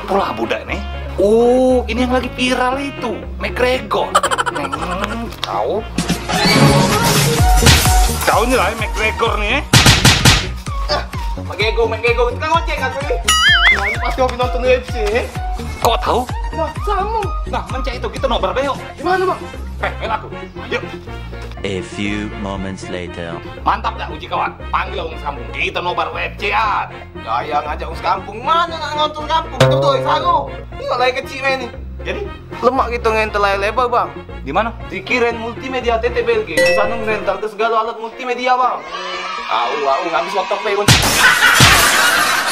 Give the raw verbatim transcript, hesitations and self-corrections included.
pula budak nih. Oh, ini yang lagi viral itu, McGregor. Hmm, tahu? Tahu nih lah McGregor nih. McGregor, McGregor, itu kan ngoceng aku ini. Nah, ini pasti hobi nonton U F C. Kok tahu? Nah, sama. Nah, mencet itu kita nobar beo. Gimana, Bang? Eh, bela aku. Yuk. A few moments later. Mantap dah uji kawan. Panggil orang sambung. Kita nobar U F C-an. Gaya ngajak us kampung. Mana nak nonton kampung? Itu tuh, Sago. Ini lagi kecil ini. Jadi, Lemak gitu ngentel layar lebar, Bang. di mana? Dikirim multimedia T T B L G. Di sana ngentel ke segala alat multimedia, Bang. Au, au, nggak bisa waktu pay.